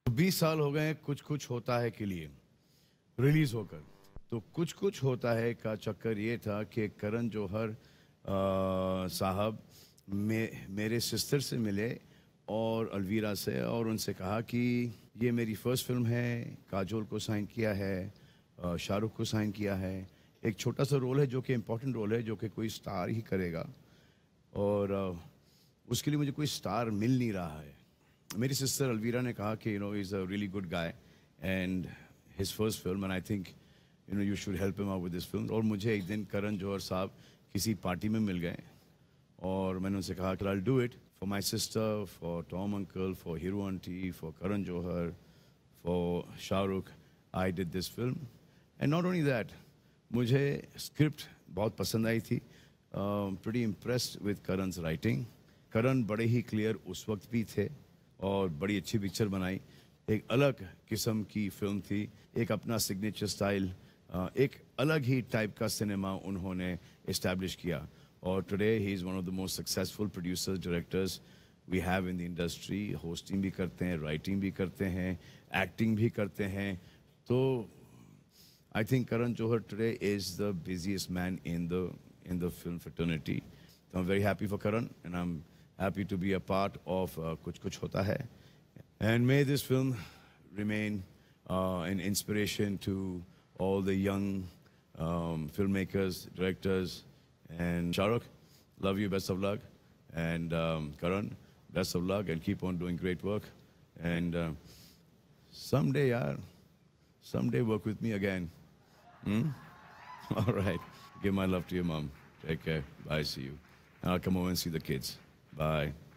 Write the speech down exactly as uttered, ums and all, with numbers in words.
बीस साल हो गए हैं कुछ कुछ होता है के लिए रिलीज होकर। तो कुछ कुछ होता है का चक्कर ये था कि करण जौहर अ, साहब मे, मेरे सिस्टर से मिले और अलवीरा से, और उनसे कहा कि ये मेरी फर्स्ट फिल्म है, काजोल को साइन किया है, अ, शाहरुख को साइन किया है, एक छोटा सा रोल है जो कि इम्पोर्टेंट रोल है, जो कि कोई स्टार ही करेगा, और अ, उसके लिए मुझे कोई स्टार मिल नहीं रहा है। मेरी सिस्टर अलवीरा ने कहा कि you know is a really good guy and his first film and I think you know you should help him out with this film. और मुझे एक दिन करण जौहर साहब किसी पार्टी में मिल गए और मैंने उनसे कहा कि I will do it for my sister, for Tom uncle, for Hiroo aunty, for Karan Johar, for Shahrukh, I did this film. And not only that, मुझे स्क्रिप्ट बहुत पसंद आई थी, pretty impressed with Karan's writing. Karan बड़े ही क्लियर उस वक्त भी थे और बड़ी अच्छी पिक्चर बनाई। एक अलग किस्म की फिल्म थी, एक अपना सिग्नेचर स्टाइल, एक अलग ही टाइप का सिनेमा उन्होंने इस्टेब्लिश किया। और today he is one of the most successful producers directors we have in the industry. Hosting भी करते हैं, राइटिंग भी करते हैं, एक्टिंग भी करते हैं। तो I think Karan Johar today is the busiest man in the in the film fraternity. So I'm very happy for Karan and I'm happy to be a part of uh, Kuch Kuch Hota Hai. And may this film remain uh, an inspiration to all the young um, filmmakers, directors. And Shah Rukh, love you, best of luck. And um, Karan, best of luck and keep on doing great work. And uh, someday, yaar, someday work with me again. Hmm? All right. Give my love to your mom. Take care. Bye. See you. And I'll come over and see the kids. Bye.